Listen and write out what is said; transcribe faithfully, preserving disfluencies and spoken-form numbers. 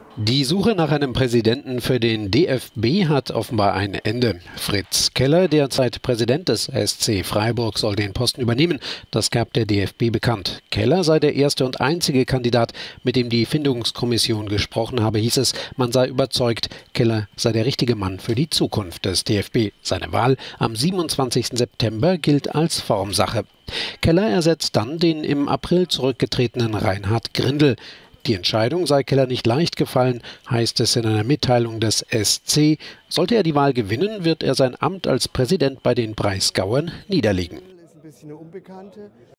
Die Suche nach einem Präsidenten für den D F B hat offenbar ein Ende. Fritz Keller, derzeit Präsident des S C Freiburg, soll den Posten übernehmen. Das gab der D F B bekannt. Keller sei der erste und einzige Kandidat, mit dem die Findungskommission gesprochen habe, hieß es. Man sei überzeugt, Keller sei der richtige Mann für die Zukunft des D F B. Seine Wahl am siebenundzwanzigsten September gilt als Formsache. Keller ersetzt dann den im April zurückgetretenen Reinhard Grindel. Die Entscheidung sei Keller nicht leicht gefallen, heißt es in einer Mitteilung des S C. Sollte er die Wahl gewinnen, wird er sein Amt als Präsident bei den Breisgauern niederlegen.